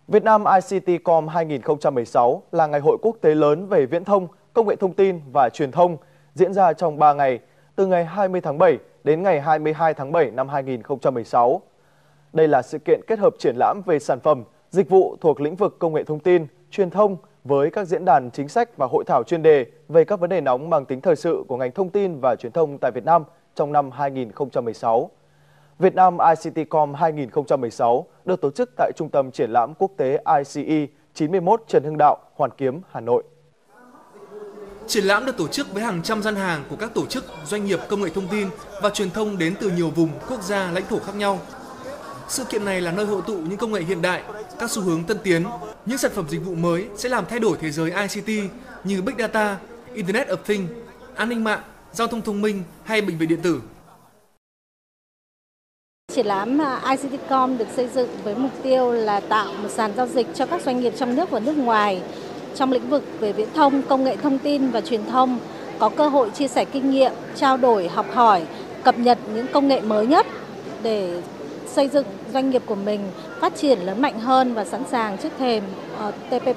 Vietnam ICTCom 2016 là ngày hội quốc tế lớn về viễn thông, công nghệ thông tin và truyền thông diễn ra trong 3 ngày, từ ngày 20 tháng 7 đến ngày 22 tháng 7 năm 2016. Đây là sự kiện kết hợp triển lãm về sản phẩm, dịch vụ thuộc lĩnh vực công nghệ thông tin, truyền thông với các diễn đàn chính sách và hội thảo chuyên đề về các vấn đề nóng mang tính thời sự của ngành thông tin và truyền thông tại Việt Nam trong năm 2016. Vietnam ICTCom 2016 được tổ chức tại Trung tâm Triển lãm Quốc tế ICE 91 Trần Hưng Đạo, Hoàn Kiếm, Hà Nội. Triển lãm được tổ chức với hàng trăm gian hàng của các tổ chức, doanh nghiệp công nghệ thông tin và truyền thông đến từ nhiều vùng, quốc gia, lãnh thổ khác nhau. Sự kiện này là nơi hội tụ những công nghệ hiện đại, các xu hướng tân tiến, những sản phẩm dịch vụ mới sẽ làm thay đổi thế giới ICT như Big Data, Internet of Things, an ninh mạng, giao thông thông minh hay bệnh viện điện tử. Triển lãm ICTCom được xây dựng với mục tiêu là tạo một sàn giao dịch cho các doanh nghiệp trong nước và nước ngoài trong lĩnh vực về viễn thông, công nghệ thông tin và truyền thông, có cơ hội chia sẻ kinh nghiệm, trao đổi, học hỏi, cập nhật những công nghệ mới nhất để xây dựng doanh nghiệp của mình phát triển lớn mạnh hơn và sẵn sàng trước thềm TPP.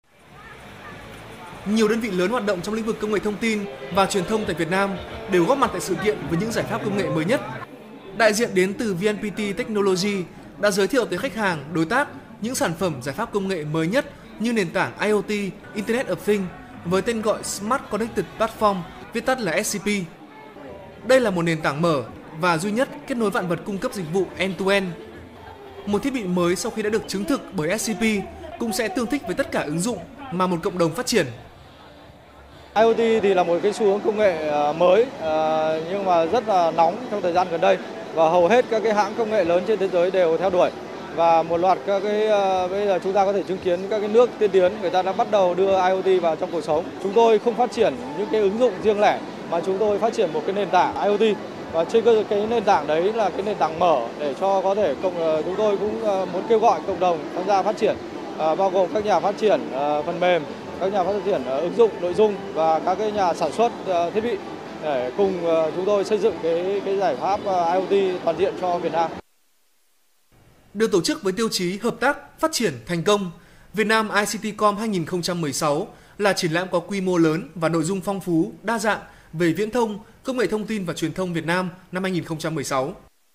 Nhiều đơn vị lớn hoạt động trong lĩnh vực công nghệ thông tin và truyền thông tại Việt Nam đều góp mặt tại sự kiện với những giải pháp công nghệ mới nhất. Đại diện đến từ VNPT Technology đã giới thiệu tới khách hàng, đối tác những sản phẩm giải pháp công nghệ mới nhất như nền tảng IoT, Internet of Things với tên gọi Smart Connected Platform, viết tắt là SCP. Đây là một nền tảng mở và duy nhất kết nối vạn vật cung cấp dịch vụ end-to-end. Một thiết bị mới sau khi đã được chứng thực bởi SCP cũng sẽ tương thích với tất cả ứng dụng mà một cộng đồng phát triển. IoT thì là một cái xu hướng công nghệ mới nhưng mà rất là nóng trong thời gian gần đây và hầu hết các cái hãng công nghệ lớn trên thế giới đều theo đuổi. Và một loạt các cái bây giờ chúng ta có thể chứng kiến các cái nước tiên tiến người ta đã bắt đầu đưa IoT vào trong cuộc sống. Chúng tôi không phát triển những cái ứng dụng riêng lẻ mà chúng tôi phát triển một cái nền tảng IoT. Và trên cái nền tảng đấy là cái nền tảng mở để cho có thể chúng tôi cũng muốn kêu gọi cộng đồng tham gia phát triển, bao gồm các nhà phát triển phần mềm, các nhà phát triển ứng dụng nội dung và các cái nhà sản xuất thiết bị để cùng chúng tôi xây dựng cái giải pháp IoT toàn diện cho Việt Nam. Được tổ chức với tiêu chí hợp tác, phát triển, thành công, Vietnam ICTCom 2016 là triển lãm có quy mô lớn và nội dung phong phú, đa dạng về viễn thông, công nghệ thông tin và truyền thông Việt Nam năm 2016.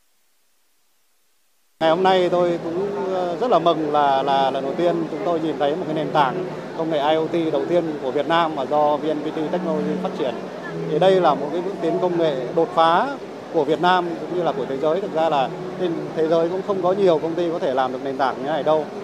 Ngày hôm nay tôi cũng rất là mừng là lần đầu tiên chúng tôi nhìn thấy một cái nền tảng công nghệ IoT đầu tiên của Việt Nam mà do VNPT Technology phát triển. Thì đây là một cái bước tiến công nghệ đột phá của Việt Nam cũng như là của thế giới. Thực ra là trên thế giới cũng không có nhiều công ty có thể làm được nền tảng như thế này đâu.